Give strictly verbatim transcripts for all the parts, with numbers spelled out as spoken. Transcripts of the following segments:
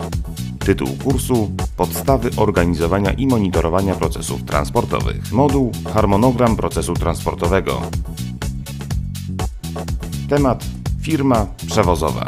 Tytuł kursu: Podstawy organizowania i monitorowania procesów transportowych. Moduł: Harmonogram procesu transportowego. Temat: firma przewozowa.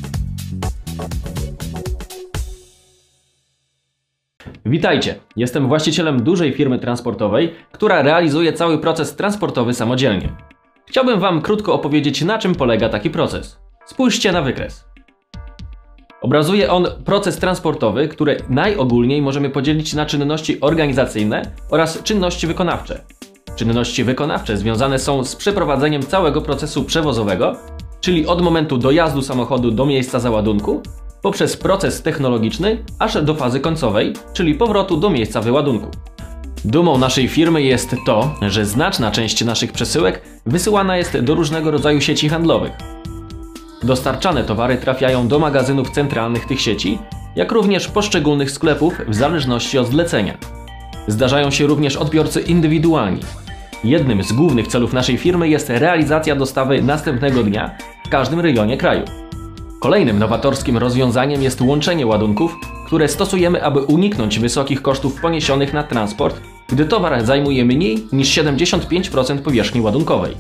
Witajcie, jestem właścicielem dużej firmy transportowej, która realizuje cały proces transportowy samodzielnie. Chciałbym Wam krótko opowiedzieć, na czym polega taki proces. Spójrzcie na wykres. Obrazuje on proces transportowy, który najogólniej możemy podzielić na czynności organizacyjne oraz czynności wykonawcze. Czynności wykonawcze związane są z przeprowadzeniem całego procesu przewozowego, czyli od momentu dojazdu samochodu do miejsca załadunku, poprzez proces technologiczny, aż do fazy końcowej, czyli powrotu do miejsca wyładunku. Dumą naszej firmy jest to, że znaczna część naszych przesyłek wysyłana jest do różnego rodzaju sieci handlowych. Dostarczane towary trafiają do magazynów centralnych tych sieci, jak również poszczególnych sklepów w zależności od zlecenia. Zdarzają się również odbiorcy indywidualni. Jednym z głównych celów naszej firmy jest realizacja dostawy następnego dnia w każdym rejonie kraju. Kolejnym nowatorskim rozwiązaniem jest łączenie ładunków, które stosujemy, aby uniknąć wysokich kosztów poniesionych na transport, gdy towar zajmuje mniej niż siedemdziesiąt pięć procent powierzchni ładunkowej.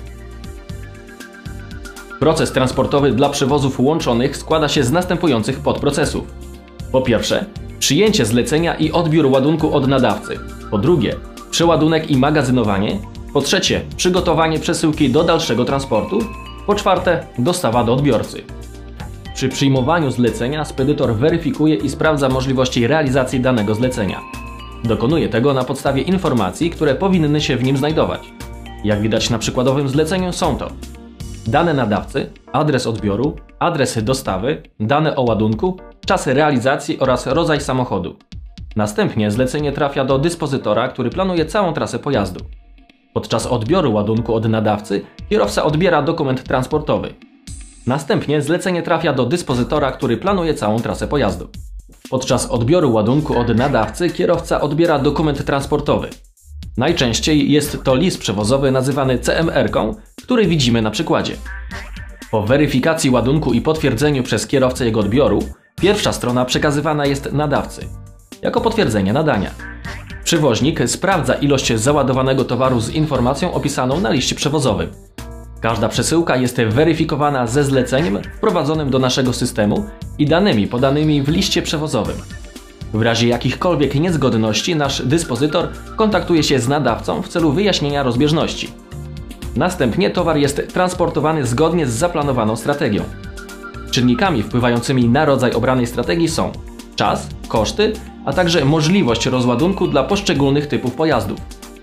Proces transportowy dla przewozów łączonych składa się z następujących podprocesów. Po pierwsze, przyjęcie zlecenia i odbiór ładunku od nadawcy. Po drugie, przeładunek i magazynowanie. Po trzecie, przygotowanie przesyłki do dalszego transportu. Po czwarte, dostawa do odbiorcy. Przy przyjmowaniu zlecenia spedytor weryfikuje i sprawdza możliwości realizacji danego zlecenia. Dokonuje tego na podstawie informacji, które powinny się w nim znajdować. Jak widać na przykładowym zleceniu, są to dane nadawcy, adres odbioru, adres dostawy, dane o ładunku, czas realizacji oraz rodzaj samochodu. Następnie zlecenie trafia do dyspozytora, który planuje całą trasę pojazdu. Podczas odbioru ładunku od nadawcy kierowca odbiera dokument transportowy. Następnie zlecenie trafia do dyspozytora, który planuje całą trasę pojazdu. Podczas odbioru ładunku od nadawcy kierowca odbiera dokument transportowy. Najczęściej jest to list przewozowy nazywany C M R-ką, który widzimy na przykładzie. Po weryfikacji ładunku i potwierdzeniu przez kierowcę jego odbioru, pierwsza strona przekazywana jest nadawcy jako potwierdzenie nadania. Przewoźnik sprawdza ilość załadowanego towaru z informacją opisaną na liście przewozowym. Każda przesyłka jest weryfikowana ze zleceniem wprowadzonym do naszego systemu i danymi podanymi w liście przewozowym. W razie jakichkolwiek niezgodności nasz dyspozytor kontaktuje się z nadawcą w celu wyjaśnienia rozbieżności. Następnie towar jest transportowany zgodnie z zaplanowaną strategią. Czynnikami wpływającymi na rodzaj obranej strategii są czas, koszty, a także możliwość rozładunku dla poszczególnych typów pojazdów.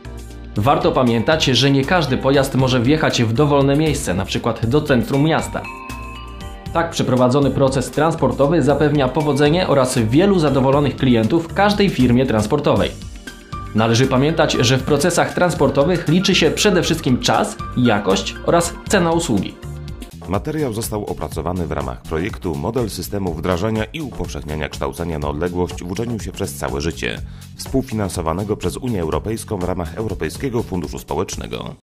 Warto pamiętać, że nie każdy pojazd może wjechać w dowolne miejsce, np. do centrum miasta. Tak przeprowadzony proces transportowy zapewnia powodzenie oraz wielu zadowolonych klientów każdej firmie transportowej. Należy pamiętać, że w procesach transportowych liczy się przede wszystkim czas, jakość oraz cena usługi. Materiał został opracowany w ramach projektu Model systemu wdrażania i upowszechniania kształcenia na odległość w uczeniu się przez całe życie, współfinansowanego przez Unię Europejską w ramach Europejskiego Funduszu Społecznego.